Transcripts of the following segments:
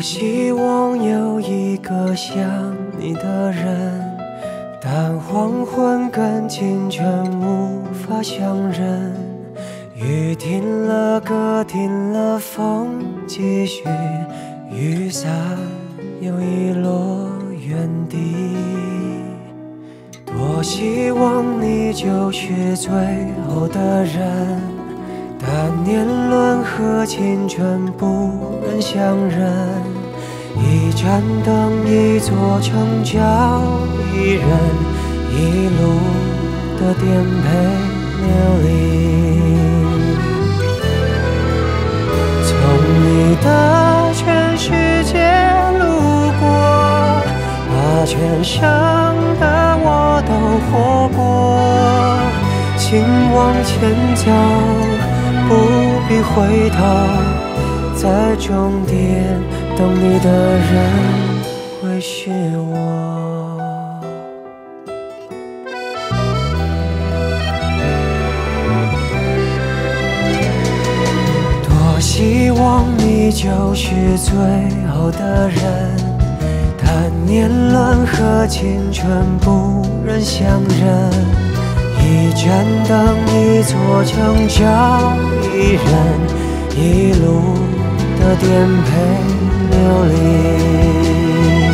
希望有一个像你的人，但黄昏跟清晨无法相认。雨停了，歌停了，风继续，雨伞又遗落原地。多希望你就是最后的人，但年轮和青春不忍相认。一盏灯，一座城，叫一人，一路的颠沛流离。从你的全世界路过，把全盛的我都活过。请往前走，不必回头，在终点等你的人会是我。多希望你就是最后的人，但年轮和青春不忍相认。一盏灯，一座城，叫一人，一路的颠沛流离。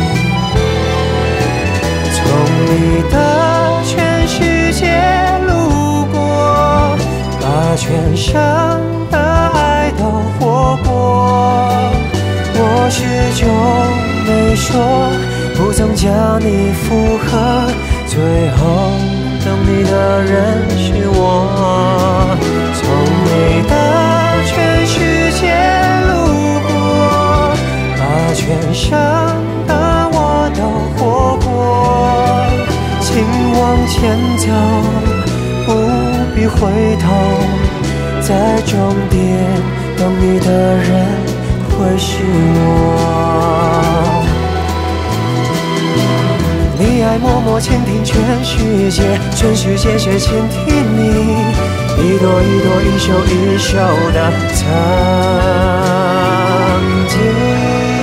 从你的全世界路过，把全盛的爱都活过。我始终没说，不曾将你附和，最后等你的人是我。从你的全世界路过，把全盛的我都活过。请往前走，不必回头，在终点等你的人会是我。你爱默默倾听全世界，全世界却倾听你，一朵一朵，一首一首的曾经。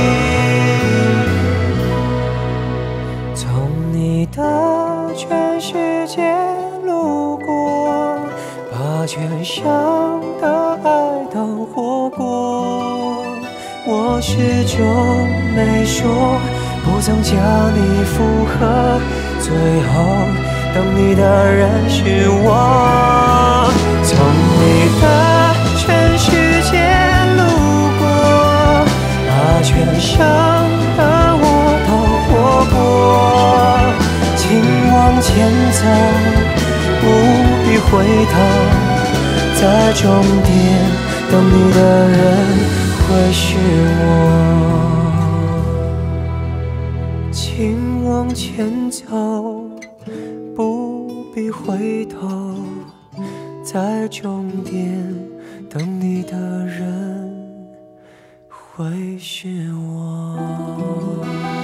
从你的全世界路过，把全盛的爱都活过。我始终没说，不曾将你附和，最后等你的人是我。从你的全世界路过，把全盛的我都活过。请往前走，不必回头，在终点等你的人会是我。请往前走，不必回头，在终点等你的人会是我。